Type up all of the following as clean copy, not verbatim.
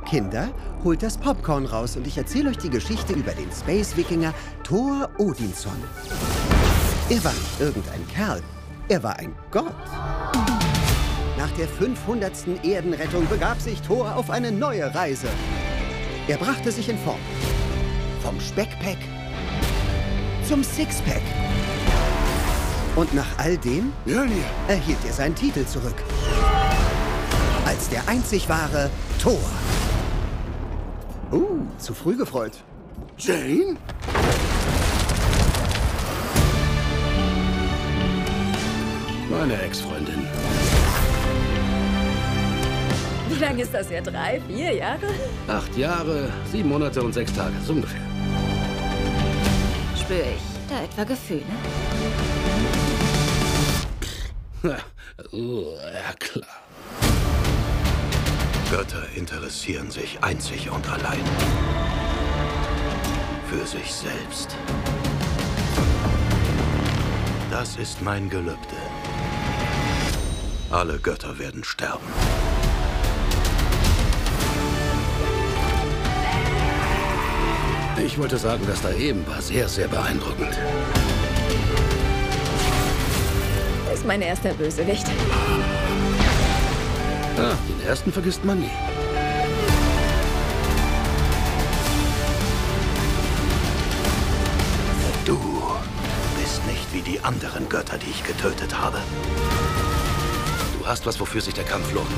Kinder, holt das Popcorn raus und ich erzähle euch die Geschichte über den Space-Wikinger Thor Odinson. Er war nicht irgendein Kerl, er war ein Gott. Nach der 500. Erdenrettung begab sich Thor auf eine neue Reise. Er brachte sich in Form. Vom Speckpack zum Sixpack. Und nach all dem erhielt er seinen Titel zurück. Als der einzig wahre Thor. Zu früh gefreut. Jane? Meine Ex-Freundin. Wie lange ist das her? 3, 4 Jahre? 8 Jahre, 7 Monate und 6 Tage, so ungefähr. Spüre ich da etwa Gefühle? Ja, klar. Götter interessieren sich einzig und allein für sich selbst. Das ist mein Gelübde. Alle Götter werden sterben. Ich wollte sagen, das da eben war sehr, sehr beeindruckend. Er ist mein erster Bösewicht. Den ersten vergisst man nie. Du bist nicht wie die anderen Götter, die ich getötet habe. Du hast was, wofür sich der Kampf lohnt.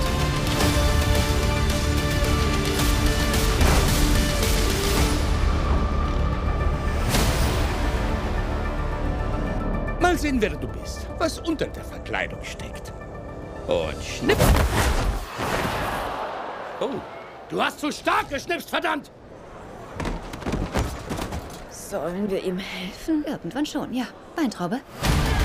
Mal sehen, wer du bist, was unter der Verkleidung steckt. Und schnipp! Oh, du hast zu stark geschnipst, verdammt! Sollen wir ihm helfen? Irgendwann schon, ja. Weintraube.